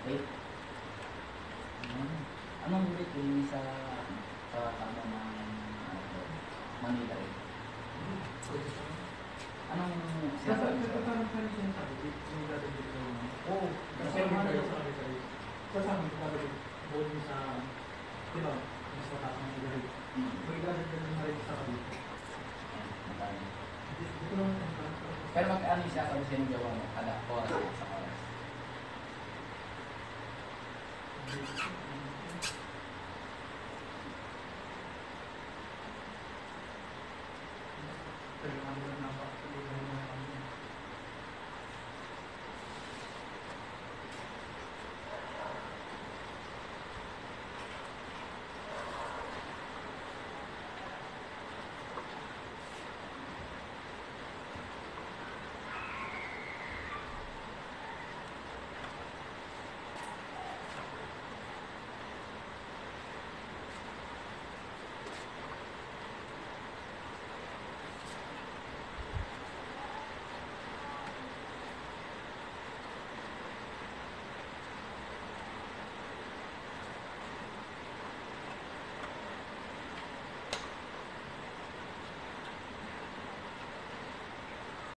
Wait. Anong rate yung sa kamo ng Manila rin? Anong sinasabi sa Nagkakaroon pa rin siya sa akin, yung dati dito. Oo. Kasi yung tayo sa akin kayo. Sa amin, kung bawal mo sa, di ba, mas mataas ng nilay. May gadget ka na rin sa akin. Dito lang ang pero mag-ano yung sinasabi sa inyo gawa mo kada oras sa oras?